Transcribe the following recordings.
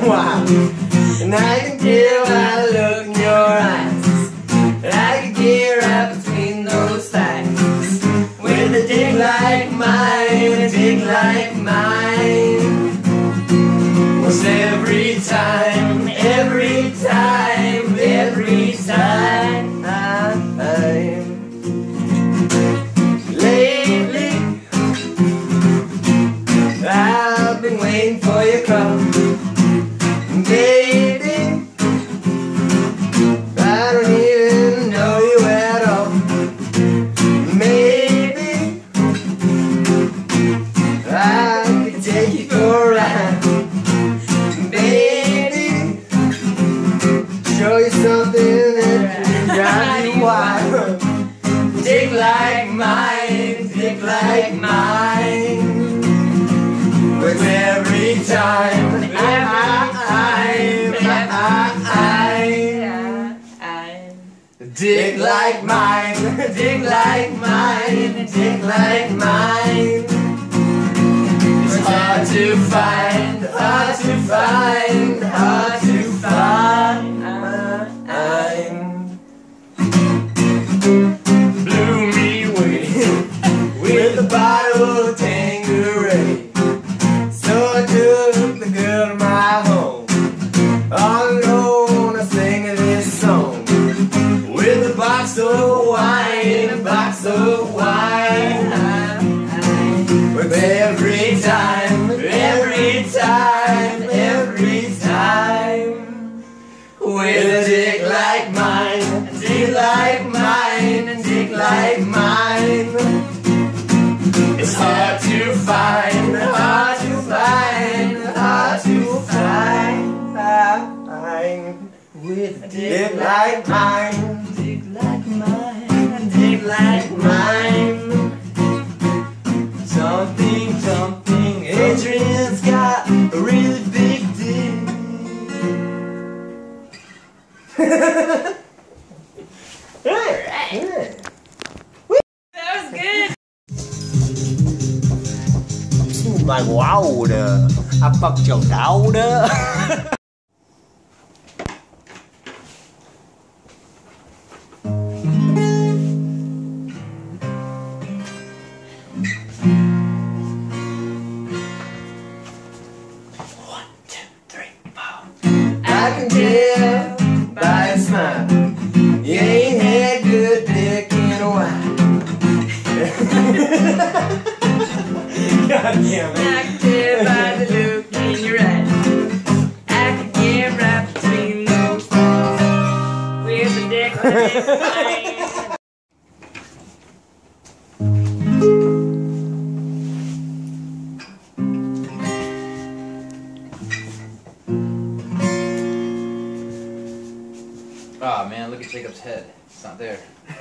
wild. And I can tell by the look in your eyes that I can get right between those thighs. With a dick like mine, a dick like mine. Most every time, every time, every time. Lately, I've been waiting for your call. Baby, I don't even know you at all. Maybe I could take you for a ride. Baby, show you something that can drive you wild. Dick like mine, dick like mine. But every time, dick like mine, dick like mine, dick like mine. It's hard to find, hard to find, hard to find. Blew me away with a bottle of Tanqueray. So I took the girl to my home. All alone I sang this song. With a box of wine, a box of wine. But every time, every time, every time. With a dick like mine, a dick like mine, a dick like mine. It's hard to find, hard to find, hard to find. With a dick like mine, dick like mine, dick like mine. Something, something, Adrian's got a really big dick. Alright. That was good. Smoov like water. I fucked your daughter. I can tell by a smile you ain't had good dick in a while. God damn it. I can tell by the look in your eyes. I can get right between those thighs. With a dick like mine. Oh man, look at Jacob's head. It's not there.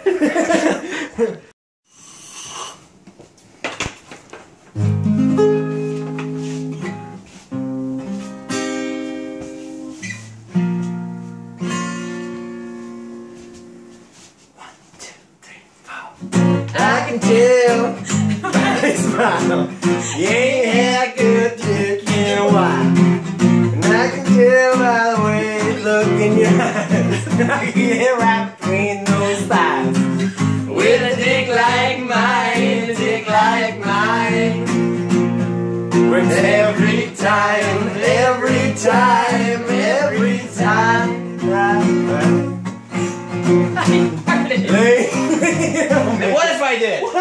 I can tell by his smile you ain't had good dick in a while. And I can tell by the way you look in your eyes. I can get right between those thighs. With a dick like mine, a dick like mine. But every time, every time, every time. What if I did?